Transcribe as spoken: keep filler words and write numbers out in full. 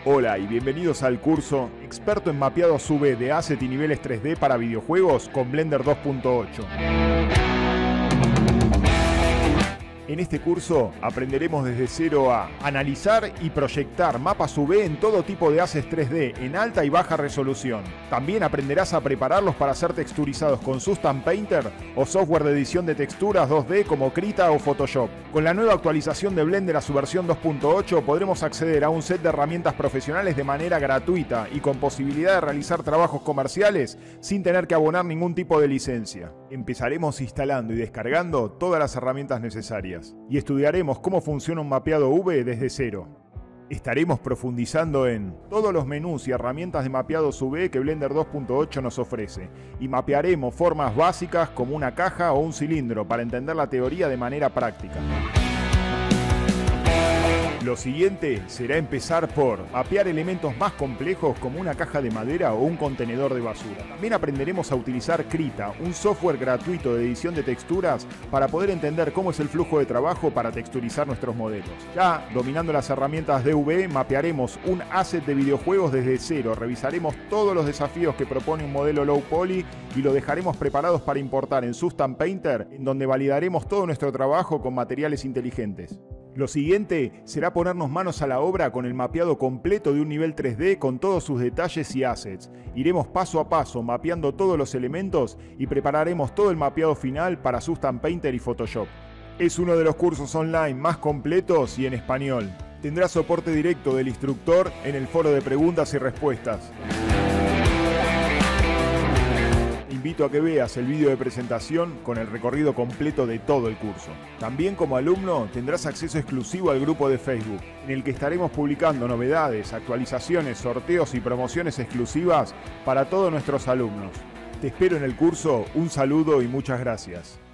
Hola y bienvenidos al curso Experto en Mapeados U V de Asset y Niveles tres D para Videojuegos con Blender dos punto ocho. En este curso aprenderemos desde cero a analizar y proyectar mapas U V en todo tipo de assets tres D en alta y baja resolución. También aprenderás a prepararlos para ser texturizados con Substance Painter o software de edición de texturas dos D como Krita o Photoshop. Con la nueva actualización de Blender a su versión dos punto ocho podremos acceder a un set de herramientas profesionales de manera gratuita y con posibilidad de realizar trabajos comerciales sin tener que abonar ningún tipo de licencia. Empezaremos instalando y descargando todas las herramientas necesarias y estudiaremos cómo funciona un mapeado U V desde cero. Estaremos profundizando en todos los menús y herramientas de mapeados U V que Blender dos punto ocho nos ofrece y mapearemos formas básicas como una caja o un cilindro para entender la teoría de manera práctica. Lo siguiente será empezar por mapear elementos más complejos como una caja de madera o un contenedor de basura. También aprenderemos a utilizar Krita, un software gratuito de edición de texturas para poder entender cómo es el flujo de trabajo para texturizar nuestros modelos. Ya dominando las herramientas de U V, mapearemos un asset de videojuegos desde cero, revisaremos todos los desafíos que propone un modelo low poly y lo dejaremos preparados para importar en Substance Painter, en donde validaremos todo nuestro trabajo con materiales inteligentes. Lo siguiente será ponernos manos a la obra con el mapeado completo de un nivel tres D con todos sus detalles y assets. Iremos paso a paso mapeando todos los elementos y prepararemos todo el mapeado final para Substance Painter y Photoshop. Es uno de los cursos online más completos y en español. Tendrá soporte directo del instructor en el foro de preguntas y respuestas. Invito a que veas el vídeo de presentación con el recorrido completo de todo el curso. También como alumno tendrás acceso exclusivo al grupo de Facebook, en el que estaremos publicando novedades, actualizaciones, sorteos y promociones exclusivas para todos nuestros alumnos. Te espero en el curso, un saludo y muchas gracias.